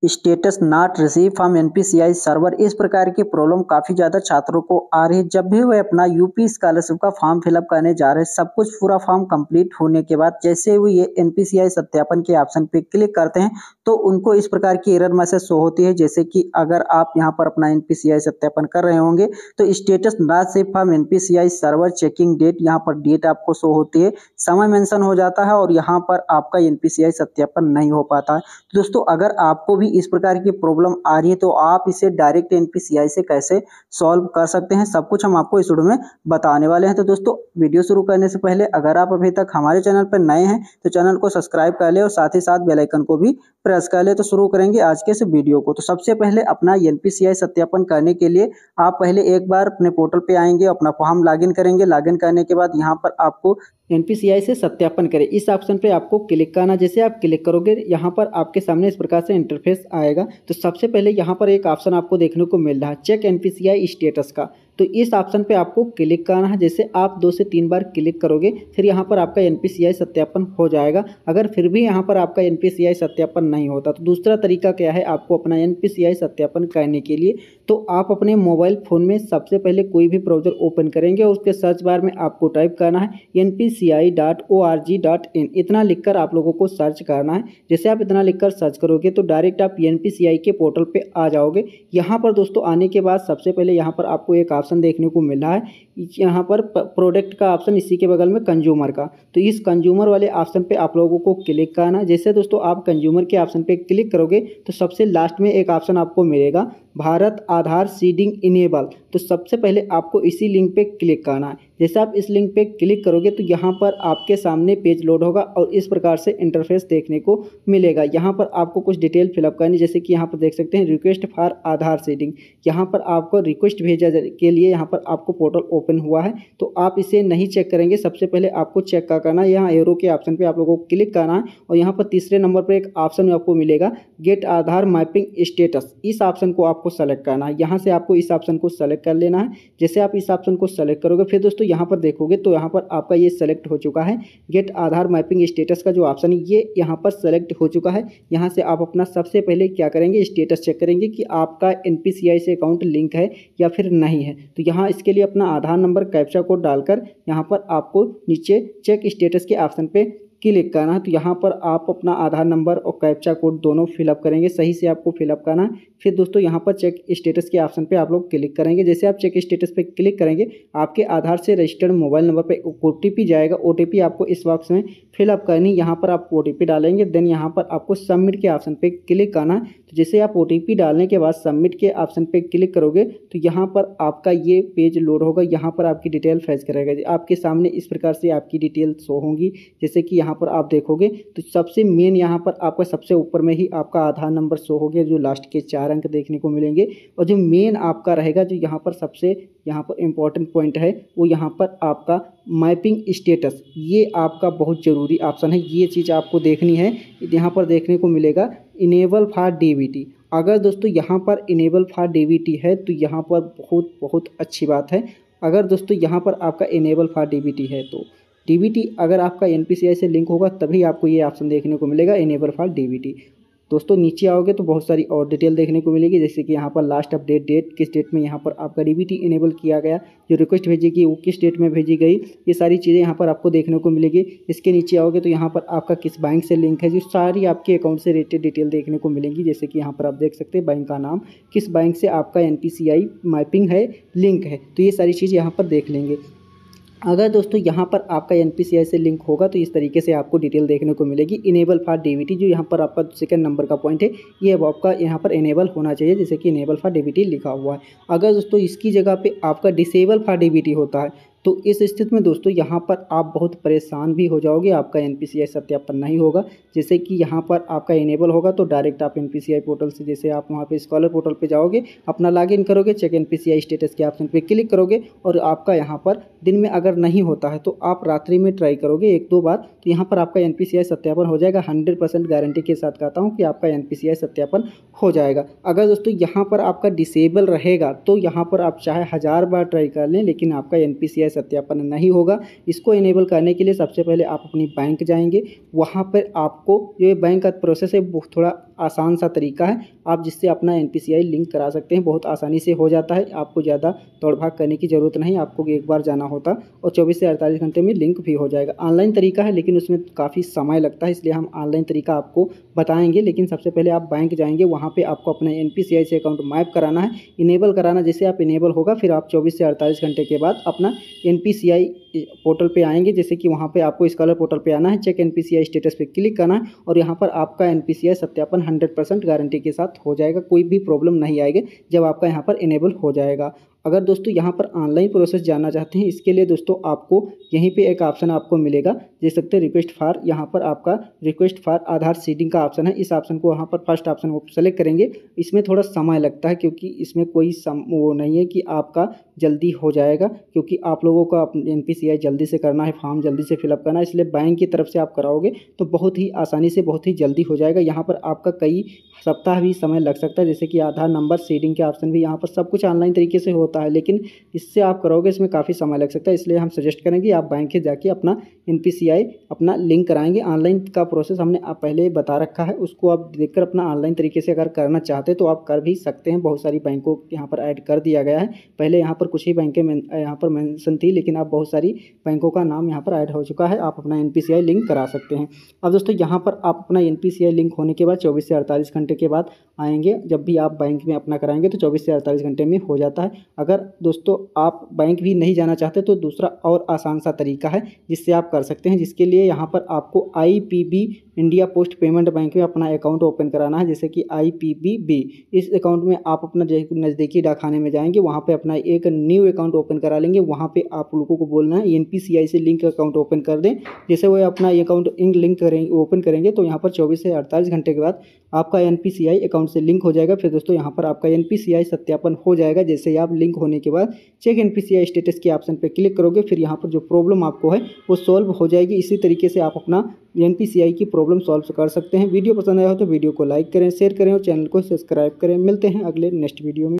Status not receive from NPCI server. इस प्रकार की प्रॉब्लम काफ़ी ज़्यादा छात्रों को आ रही है। जब भी वे अपना यूपी स्कॉलरशिप का फॉर्म फिलअप करने जा रहे हैं, सब कुछ पूरा फॉर्म कंप्लीट होने के बाद जैसे वो ये एनपीसीआई सत्यापन के ऑप्शन पे क्लिक करते हैं तो उनको इस प्रकार की एरर मैसेज शो होती है, जैसे कि अगर आप यहाँ पर अपना एनपीसीआई सत्यापन कर रहे होंगे तो status not receive from NPCI server checking date, यहाँ पर डेट आपको शो होती है, समय मेंशन हो जाता है और यहाँ पर आपका एनपीसीआई सत्यापन नहीं हो पाता है। तो दोस्तों, अगर आपको भी इस प्रकार की प्रॉब्लम आ रही है तो आप इसे डायरेक्ट एनपीसीआई से कैसे सॉल्व कर सकते हैं, सब कुछ हम आपको इस वीडियो में बताने वाले हैं। तो दोस्तों, वीडियो शुरू करने से पहले अगर आप अभी तक हमारे चैनल पर नए हैं तो चैनल को सब्सक्राइब कर ले और साथ ही साथ बेल आइकन को भी प्रेस कर ले। तो शुरू करेंगे आज के इस वीडियो को। तो सबसे पहले अपना एनपीसीआई सत्यापन करने के लिए आप पहले एक बार अपने पोर्टल पे आएंगे, अपना फॉर्म लॉगिन करेंगे। लॉगिन करने के बाद यहाँ पर आपको एनपीसीआई से सत्यापन करें इस ऑप्शन पे आपको क्लिक करना। जैसे आप क्लिक करोगे यहाँ पर आपके सामने इस प्रकार से इंटरफेस आएगा। तो सबसे पहले यहाँ पर एक ऑप्शन आपको देखने को मिल रहा है चेक एनपीसीआई स्टेटस का, तो इस ऑप्शन पे आपको क्लिक करना है। जैसे आप 2 से 3 बार क्लिक करोगे फिर यहाँ पर आपका एनपीसीआई सत्यापन हो जाएगा। अगर फिर भी यहाँ पर आपका एनपीसीआई सत्यापन नहीं होता तो दूसरा तरीका क्या है, आपको अपना एनपीसीआई सत्यापन करने के लिए तो आप अपने मोबाइल फ़ोन में सबसे पहले कोई भी ब्राउज़र ओपन करेंगे और उसके सर्च बार में आपको टाइप करना है npci.org.in, इतना लिखकर आप लोगों को सर्च करना है। जैसे आप इतना लिखकर सर्च करोगे तो डायरेक्ट आप एनपीसीआई के पोर्टल पे आ जाओगे। यहाँ पर दोस्तों आने के बाद सबसे पहले यहाँ पर आपको एक ऑप्शन देखने को मिल रहा है, यहाँ पर प्रोडक्ट का ऑप्शन, इसी के बगल में कंज्यूमर का। तो इस कंज्यूमर वाले ऑप्शन पे आप लोगों को क्लिक करना। जैसे दोस्तों आप कंज्यूमर के ऑप्शन पे क्लिक करोगे तो सबसे लास्ट में एक ऑप्शन आपको मिलेगा भारत आधार सीडिंग इनेबल। तो सबसे पहले आपको इसी लिंक पे क्लिक करना है। जैसे आप इस लिंक पे क्लिक करोगे तो यहाँ पर आपके सामने पेज लोड होगा और इस प्रकार से इंटरफेस देखने को मिलेगा। यहाँ पर आपको कुछ डिटेल फिलअप करनी, जैसे कि यहाँ पर देख सकते हैं रिक्वेस्ट फॉर आधार सीडिंग। यहाँ पर आपको रिक्वेस्ट भेजा के लिए यहाँ पर आपको पोर्टल ओपन हुआ है, तो आप इसे नहीं चेक करेंगे। सबसे पहले आपको चेक क्या करना है, यहाँ एरो के ऑप्शन पे आप लोगों को क्लिक करना है और यहाँ पर तीसरे नंबर पर एक ऑप्शन आपको मिलेगा गेट आधार मैपिंग स्टेटस। इस ऑप्शन को आपको सेलेक्ट करना है। यहाँ से आपको इस ऑप्शन को सेलेक्ट कर लेना है। जैसे आप इस ऑप्शन को सेलेक्ट करोगे फिर दोस्तों यहाँ पर देखोगे तो यहाँ पर आपका ये सेलेक्ट हो चुका है, गेट आधार मैपिंग स्टेटस का जो ऑप्शन है ये यहाँ पर सेलेक्ट हो चुका है। यहाँ से आप अपना सबसे पहले क्या करेंगे, स्टेटस चेक करेंगे कि आपका एनपीसीआई से अकाउंट लिंक है या फिर नहीं है। तो यहाँ इसके लिए अपना आधार नंबर कैप्चा कोड डालकर यहाँ पर आपको नीचे चेक स्टेटस के ऑप्शन पे क्लिक करना है। तो यहाँ पर आप अपना आधार नंबर और कैप्चा कोड दोनों फिलअप करेंगे, सही से आपको फिलअप करना है। फिर दोस्तों यहाँ पर चेक स्टेटस के ऑप्शन पे आप लोग क्लिक करेंगे। जैसे आप चेक स्टेटस पे क्लिक करेंगे आपके आधार से रजिस्टर्ड मोबाइल नंबर पे ओटीपी जाएगा। ओटीपी आपको इस बॉक्स में फिलअप करनी, यहाँ पर आप ओटीपी डालेंगे। देन यहाँ पर आपको सबमिट के ऑप्शन पे क्लिक करना है। तो जैसे आप ओटीपी डालने के बाद सबमिट के ऑप्शन पे क्लिक करोगे तो यहाँ पर आपका ये पेज लोड होगा। यहाँ पर आपकी डिटेल फैच करेगा। आपके सामने इस प्रकार से आपकी डिटेल शो होंगी, जैसे कि यहाँ पर आप देखोगे तो सबसे मेन यहाँ पर आपका सबसे ऊपर में ही आपका आधार नंबर शो हो गया, जो लास्ट के 4 अंक देखने को मिलेंगे। और जो मेन आपका रहेगा, जो यहाँ पर सबसे यहाँ पर इम्पोर्टेंट पॉइंट है, वो यहाँ पर आपका मैपिंग स्टेटस, ये आपका बहुत ज़रूरी ऑप्शन है। ये चीज़ आपको देखनी है। यहाँ पर देखने को मिलेगा इनेबल फॉर डीबीटी। अगर दोस्तों यहाँ पर इनेबल फॉर डीबीटी है तो यहाँ पर बहुत अच्छी बात है। अगर दोस्तों यहाँ पर आपका इनेबल फॉर डीबीटी है तो डीबीटी अगर आपका एनपीसीआई से लिंक होगा तभी आपको ये ऑप्शन देखने को मिलेगा, इनेबल फॉर डीबीटी। दोस्तों नीचे आओगे तो बहुत सारी और डिटेल देखने को मिलेगी, जैसे कि यहाँ पर लास्ट अपडेट डेट, किस डेट में यहाँ पर आपका डीबीटी इनेबल किया गया, जो रिक्वेस्ट भेजी गई वो किस डेट में भेजी गई, ये सारी चीज़ें यहाँ पर आपको देखने को मिलेगी। इसके नीचे आओगे तो यहाँ पर आपका किस बैंक से लिंक है, जो सारी आपके अकाउंट से रिलेटेड डिटेल देखने को मिलेंगी। जैसे कि यहाँ पर आप देख सकते हैं बैंक का नाम, किस बैंक से आपका एनपीसीआई मैपिंग है, लिंक है, तो ये सारी चीज़ यहाँ पर देख लेंगे। अगर दोस्तों यहाँ पर आपका एनपीसीआई से लिंक होगा तो इस तरीके से आपको डिटेल देखने को मिलेगी। इनेबल फॉर डीबीटी, जो यहाँ पर आपका सेकंड नंबर का पॉइंट है, ये अब आपका यहाँ पर इनेबल होना चाहिए, जैसे कि इनेबल फॉर डीबीटी लिखा हुआ है। अगर दोस्तों इसकी जगह पे आपका डिसेबल फॉर डीबीटी होता है तो इस स्थिति में दोस्तों यहाँ पर आप बहुत परेशान भी हो जाओगे, आपका एनपीसीआई सत्यापन नहीं होगा। जैसे कि यहाँ पर आपका इनेबल होगा तो डायरेक्ट आप एनपीसीआई पोर्टल से, जैसे आप वहाँ पे स्कॉलर पोर्टल पे जाओगे, अपना लॉगिन करोगे, चेक एनपीसीआई स्टेटस के ऑप्शन पे क्लिक करोगे और आपका यहाँ पर दिन में अगर नहीं होता है तो आप रात्रि में ट्राई करोगे 1-2 बार, तो यहाँ पर आपका एनपीसीआई सत्यापन हो जाएगा। 100% गारंटी के साथ कहता हूँ कि आपका एनपीसीआई सत्यापन हो जाएगा। अगर दोस्तों यहाँ पर आपका डिसेबल रहेगा तो यहाँ पर आप चाहे 1000 बार ट्राई कर लें, लेकिन आपका एनपीसीआई सत्यापन नहीं होगा। इसको इनेबल करने के लिए सबसे पहले आप अपनी बैंक जाएंगे, वहाँ पर आपको जो ये बैंक का प्रोसेस है वो थोड़ा आसान सा तरीका है, आप जिससे अपना NPCI लिंक करा सकते हैं। बहुत आसानी से हो जाता है, आपको ज़्यादा दौड़ भाग करने की ज़रूरत नहीं, आपको एक बार जाना होता और 24 से 48 घंटे में लिंक भी हो जाएगा। ऑनलाइन तरीका है लेकिन उसमें काफ़ी समय लगता है, इसलिए हम ऑनलाइन तरीका आपको बताएंगे। लेकिन सबसे पहले आप बैंक जाएंगे, वहाँ पे आपको अपना NPCI से अकाउंट मैप कराना है, इनेबल कराना। जैसे आप इनेबल होगा फिर आप 24 से 48 घंटे के बाद अपना NPCI पोर्टल पे आएंगे। जैसे कि वहाँ पे आपको स्कॉलर पोर्टल पे आना है, चेक NPCI स्टेटस पे क्लिक करना है और यहाँ पर आपका NPCI सत्यापन 100% गारंटी के साथ हो जाएगा, कोई भी प्रॉब्लम नहीं आएगी जब आपका यहाँ पर इनेबल हो जाएगा। अगर दोस्तों यहाँ पर ऑनलाइन प्रोसेस जानना चाहते हैं, इसके लिए दोस्तों आपको यहीं पे एक ऑप्शन आपको मिलेगा, देख सकते हैं रिक्वेस्ट फॉर, यहाँ पर आपका रिक्वेस्ट फॉर आधार सीडिंग का ऑप्शन है। इस ऑप्शन को यहाँ पर फर्स्ट ऑप्शन को सेलेक्ट करेंगे। इसमें थोड़ा समय लगता है क्योंकि इसमें कोई वो नहीं है कि आपका जल्दी हो जाएगा, क्योंकि आप लोगों का NPCI जल्दी से करना है, फॉर्म जल्दी से फिलअप करना है, इसलिए बैंक की तरफ से आप कराओगे तो बहुत ही आसानी से बहुत ही जल्दी हो जाएगा। यहाँ पर आपका कई सप्ताह भी समय लग सकता है, जैसे कि आधार नंबर सीडिंग के ऑप्शन भी यहाँ पर सब कुछ ऑनलाइन तरीके से होता है, लेकिन इससे आप करोगे इसमें काफ़ी समय लग सकता है। इसलिए हम सजेस्ट करेंगे आप बैंक के जाके अपना NPCI अपना लिंक कराएंगे। ऑनलाइन का प्रोसेस हमने आप पहले बता रखा है, उसको आप देखकर अपना ऑनलाइन तरीके से अगर करना चाहते तो आप कर भी सकते हैं। बहुत सारी बैंकों यहाँ पर ऐड कर दिया गया है, पहले यहाँ पर कुछ ही बैंकें यहाँ पर मेंशन थी, लेकिन अब बहुत सारी बैंकों का नाम यहाँ पर ऐड हो चुका है, आप अपना NPCI लिंक करा सकते हैं। अब दोस्तों यहाँ पर आप अपना NPCI लिंक होने के बाद 24 से 48 घंटे के बाद आएंगे, जब भी आप बैंक में अपना कराएंगे तो 24 से 48 घंटे में हो जाता है। अगर दोस्तों आप बैंक भी नहीं जाना चाहते तो दूसरा और आसान सा तरीका है जिससे आप कर सकते हैं, जिसके लिए यहाँ पर आपको IPB India post payment bank में अपना अकाउंट ओपन कराना है। जैसे कि IPBB, इस अकाउंट में आप अपना नज़दीकी डाकखाने में जाएंगे, वहाँ पे अपना एक न्यू अकाउंट ओपन करा लेंगे। वहाँ पे आप लोगों को बोलना है NPCI से लिंक अकाउंट ओपन कर दें। जैसे वो अपना अकाउंट लिंक करेंगे ओपन करेंगे तो यहाँ पर 24 से 48 घंटे के बाद आपका NPCI अकाउंट से लिंक हो जाएगा। फिर दोस्तों यहाँ पर आपका NPCI सत्यापन हो जाएगा। जैसे ही आप लिंक होने के बाद चेक NPCI स्टेटस के ऑप्शन पे क्लिक करोगे, फिर यहाँ पर जो प्रॉब्लम आपको है वो सॉल्व हो जाएगी। इसी तरीके से आप अपना NPCI की प्रॉब्लम सॉल्व कर सकते हैं। वीडियो पसंद आया हो तो वीडियो को लाइक करें, शेयर करें और चैनल को सब्सक्राइब करें। मिलते हैं अगले नेक्स्ट वीडियो में।